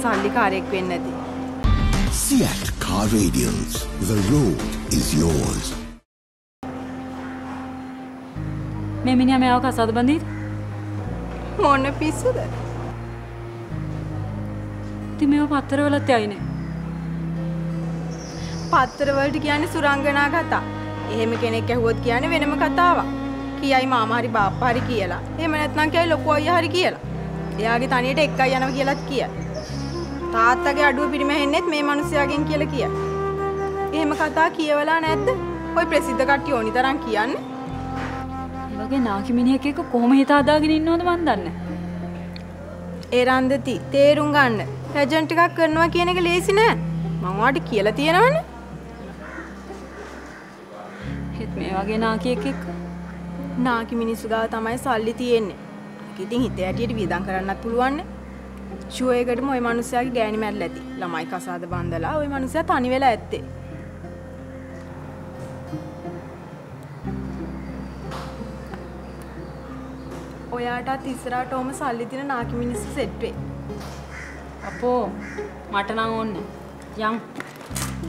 සල්ලිකාරයෙක් වෙන්නේ නැති. Seat Car Radials. The road is yours. මේ මිනිහා මේව කසාද බඳීද? මොන පිස්සුද? ඉතින් මේව පත්තර වලත් යයිනේ. පත්තර වලට කියන්නේ සුරංගනා කතා. එහෙම කෙනෙක් ඇහුවොත් කියන්නේ වෙනම කතාවක්. කියයි මාමා හරි බාප්පා හරි කියලා. එහෙම නැත්නම් කියයි ලොකු අයියා හරි කියලා. එයාගේ තනියට එක්කයි යනවා කියලාත් කියයි. තාත්තගේ අඩුව පිරිමැහෙන්නෙත් මේ මිනිස්යාගෙන් කියලා කියයි. එහෙම කතා කියවලා නැද්ද? ඔය ප්‍රසිද්ධ කට්ටිය ඕනි තරම් කියන්නේ. ඒ වගේ නාකි මිනිහෙක් එක්ක කොහොම හිත හදාගෙන ඉන්නවද මන් දන්නේ. ඒ රන්දති තේරුම් ගන්න. රෙජන්ට් එකක් කරනවා කියන එක ලේසි නෑ. මම ඔයාට කියලා තියෙනවනේ. හෙත් මේ වගේ නාකියෙක් එක්ක නාකි මිනිස්සු ගාව තමයි සල්ලි තියෙන්නේ. ඉතින් හිතේ ඇටියට වියදම් කරන්නත් පුළුවන් නේ. ෂෝ එකකටම ওই මිනිස්සයාගේ ගෑණි මැරලා ඇති. ළමයි කසාද බඳලා ওই මිනිස්සයා තනි වෙලා ඇත්තේ. ඔයාටත් ඉස්සරහට ඔම සල්ලි දින නාකි මිනිස්සු සෙට් වෙයි. අපෝ මට නම් ඕනේ. යම්